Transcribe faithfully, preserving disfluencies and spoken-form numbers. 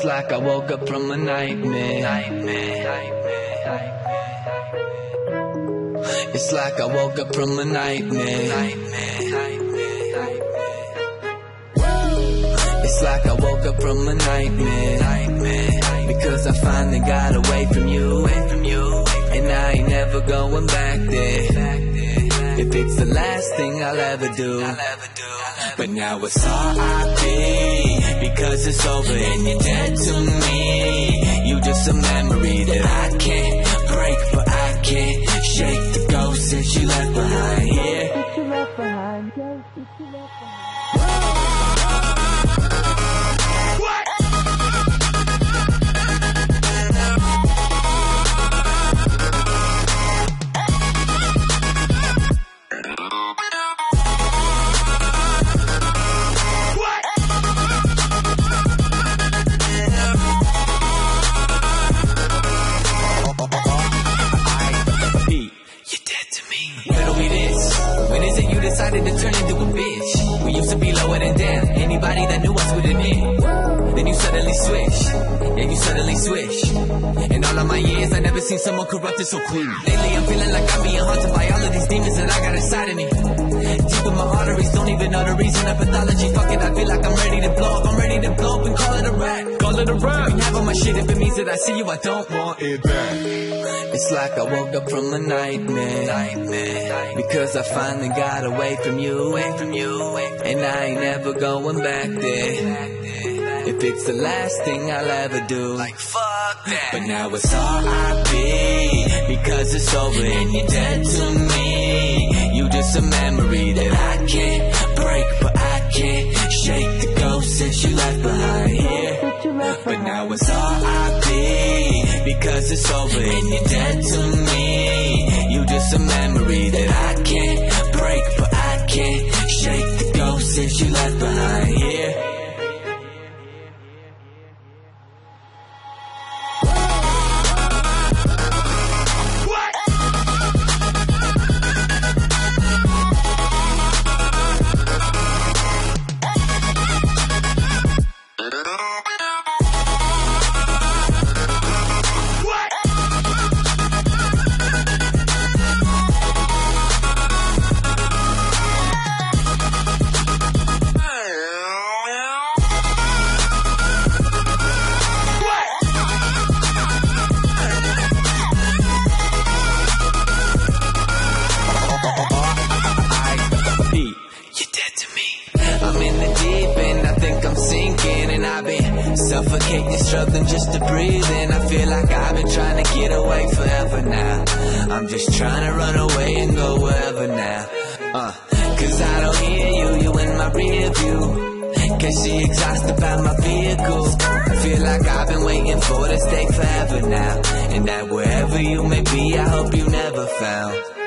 It's like I woke up from a nightmare. It's like I woke up from a nightmare. It's like I woke up from a nightmare. Because I finally got away from you, and I ain't never going back there. If it's the last thing I'll ever do, but now it's R I P because it's over and you're dead to me. You just a memory that I can't break, but I can't shake the ghost since you left behind. Yeah, since you left behind, yeah, since you left behind. Decided to turn into a bitch. We used to be lower than down. Anybody that knew us would admit. Then you suddenly switch. Yeah, you suddenly switch. In all of my years, I never seen someone corrupted so quick. Lately, I'm feeling like I'm being haunted by all of these demons that I got inside of me. Deep in my arteries, don't even know the reason of pathology. Fuck it, I feel like I'm ready to blow up. I'm ready to blow up and call it a rap. Call it a rap. You can have all my shit if it means that I see you. I don't want it back. It's like I woke up from a nightmare, nightmare. Because I finally got away from you, away from you, and I ain't never going back there. If it's the last thing I'll ever do, like fuck that. But now it's R I P because it's over and you're dead to me. You just a memory that I can't break, but I can't shake the ghost since you left behind. Yeah, but now it's R I P because it's over and you're dead to me. You just a memory that I can't break, but I can't shake the ghost since you left behind. Yeah. Suffocating, struggling just to breathe, and I feel like I've been trying to get away forever now. I'm just trying to run away and go wherever now. Uh, Cause I don't hear you, you in my rear view. Can see exhausted by my vehicle. I feel like I've been waiting for this day forever now, and that wherever you may be, I hope you never found